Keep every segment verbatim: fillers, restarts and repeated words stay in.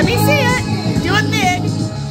Let me see it. Do it big.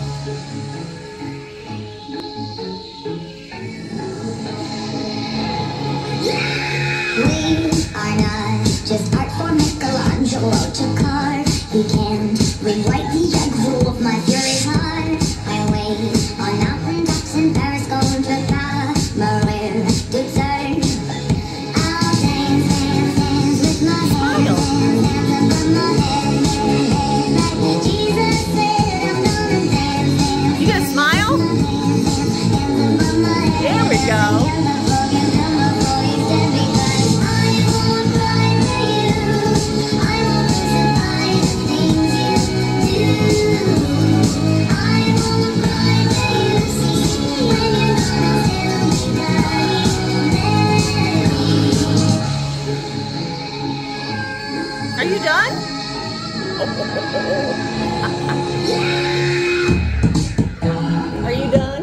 We are not just art for Michelangelo to carve. He can rewrite the egg rule of my fury heart. I wait on mountain tops in Paris, going to Maria to turn. I'll dance, dance, dance with my hands, dance above my head, head, like Jesus said. I'm gonna dance, dance. You gonna smile? There we go. Are you done? Are you done?